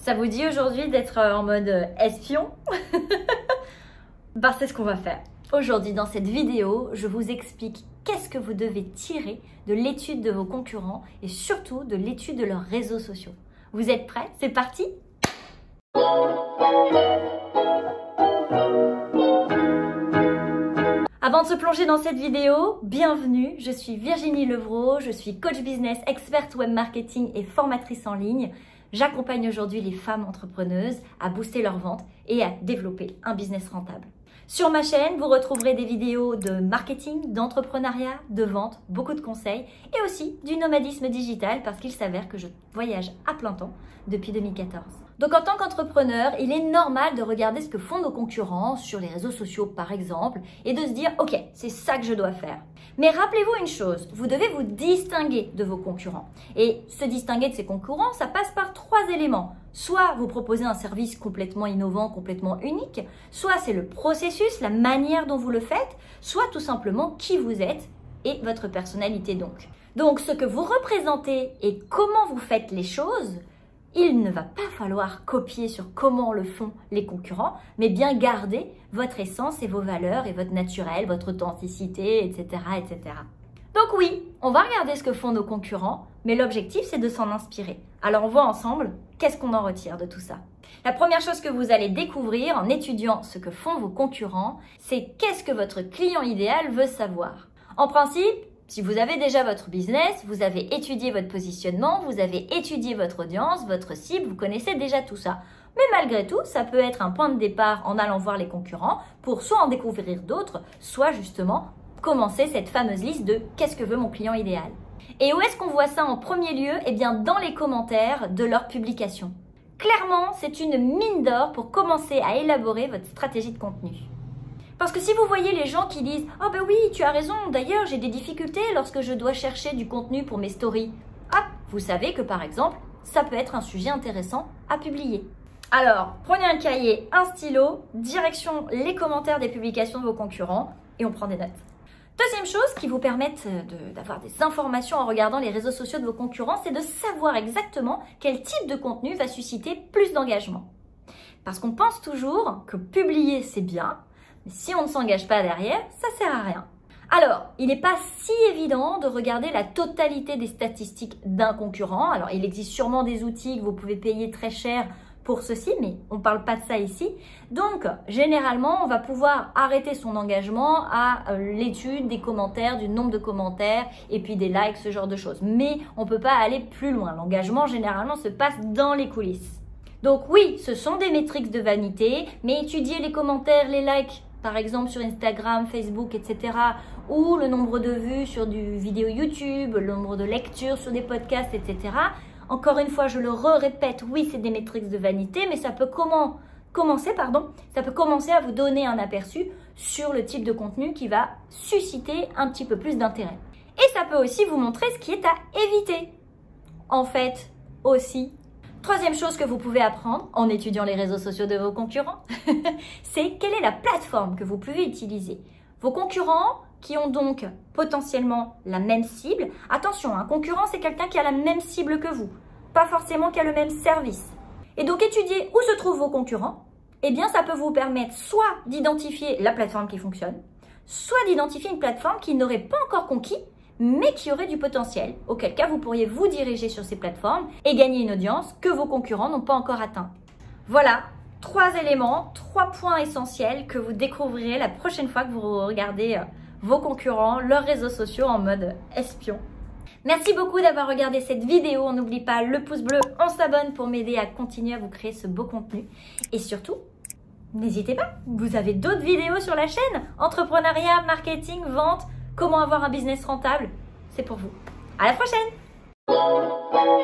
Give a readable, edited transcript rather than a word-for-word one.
Ça vous dit aujourd'hui d'être en mode espion? C'est ce qu'on va faire. Aujourd'hui, dans cette vidéo, je vous explique qu'est-ce que vous devez tirer de l'étude de vos concurrents et surtout de l'étude de leurs réseaux sociaux. Vous êtes prêts? C'est parti! Avant de se plonger dans cette vidéo, bienvenue, je suis Virginie Levrault, je suis coach business, experte web marketing et formatrice en ligne. J'accompagne aujourd'hui les femmes entrepreneuses à booster leurs ventes et à développer un business rentable. Sur ma chaîne, vous retrouverez des vidéos de marketing, d'entrepreneuriat, de vente, beaucoup de conseils et aussi du nomadisme digital parce qu'il s'avère que je voyage à plein temps depuis 2014. Donc en tant qu'entrepreneur, il est normal de regarder ce que font nos concurrents sur les réseaux sociaux par exemple et de se dire « Ok, c'est ça que je dois faire ». Mais rappelez-vous une chose, vous devez vous distinguer de vos concurrents. Et se distinguer de ces concurrents, ça passe par 3 éléments. Soit vous proposez un service complètement innovant, complètement unique, soit c'est le processus, la manière dont vous le faites, soit tout simplement qui vous êtes et votre personnalité donc. Donc ce que vous représentez et comment vous faites les choses, il ne va pas falloir copier sur comment le font les concurrents, mais bien garder votre essence et vos valeurs et votre naturel, votre authenticité, etc., etc. Donc oui, on va regarder ce que font nos concurrents, mais l'objectif c'est de s'en inspirer. Alors on voit ensemble qu'est-ce qu'on en retire de tout ça. La première chose que vous allez découvrir en étudiant ce que font vos concurrents, c'est qu'est-ce que votre client idéal veut savoir. En principe, si vous avez déjà votre business, vous avez étudié votre positionnement, vous avez étudié votre audience, votre cible, vous connaissez déjà tout ça. Mais malgré tout, ça peut être un point de départ en allant voir les concurrents pour soit en découvrir d'autres, soit justement commencer cette fameuse liste de qu'est-ce que veut mon client idéal. Et où est-ce qu'on voit ça en premier lieu? Eh bien dans les commentaires de leurs publications. Clairement, c'est une mine d'or pour commencer à élaborer votre stratégie de contenu. Parce que si vous voyez les gens qui disent « Ah ben oui, tu as raison, d'ailleurs j'ai des difficultés lorsque je dois chercher du contenu pour mes stories », ah, vous savez que par exemple, ça peut être un sujet intéressant à publier. Alors, prenez un cahier, un stylo, direction les commentaires des publications de vos concurrents et on prend des notes. Deuxième chose qui vous permette d'avoir des informations en regardant les réseaux sociaux de vos concurrents, c'est de savoir exactement quel type de contenu va susciter plus d'engagement. Parce qu'on pense toujours que publier c'est bien, mais si on ne s'engage pas derrière, ça sert à rien. Alors, il n'est pas si évident de regarder la totalité des statistiques d'un concurrent. Alors, il existe sûrement des outils que vous pouvez payer très cher pour ceci, mais on ne parle pas de ça ici. Donc, généralement, on va pouvoir arrêter son engagement à l'étude des commentaires, du nombre de commentaires et puis des likes, ce genre de choses. Mais on ne peut pas aller plus loin. L'engagement, généralement, se passe dans les coulisses. Donc oui, ce sont des métriques de vanité, mais étudier les commentaires, les likes, par exemple sur Instagram, Facebook, etc. ou le nombre de vues sur du vidéo YouTube, le nombre de lectures sur des podcasts, etc. Encore une fois, je le répète, oui, c'est des métriques de vanité, mais ça peut commencer à vous donner un aperçu sur le type de contenu qui va susciter un petit peu plus d'intérêt. Et ça peut aussi vous montrer ce qui est à éviter. En fait, aussi. Troisième chose que vous pouvez apprendre en étudiant les réseaux sociaux de vos concurrents, c'est quelle est la plateforme que vous pouvez utiliser. Vos concurrents qui ont donc potentiellement la même cible. Attention, un concurrent, c'est quelqu'un qui a la même cible que vous, pas forcément qui a le même service. Et donc, étudier où se trouvent vos concurrents, eh bien, ça peut vous permettre soit d'identifier la plateforme qui fonctionne, soit d'identifier une plateforme qui n'aurait pas encore conquis, mais qui aurait du potentiel, auquel cas vous pourriez vous diriger sur ces plateformes et gagner une audience que vos concurrents n'ont pas encore atteint. Voilà, 3 éléments, 3 points essentiels que vous découvrirez la prochaine fois que vous regardez vos concurrents, leurs réseaux sociaux en mode espion. Merci beaucoup d'avoir regardé cette vidéo. On n'oublie pas le pouce bleu, on s'abonne pour m'aider à continuer à vous créer ce beau contenu. Et surtout, n'hésitez pas, vous avez d'autres vidéos sur la chaîne, entrepreneuriat, marketing, vente, comment avoir un business rentable, c'est pour vous. À la prochaine!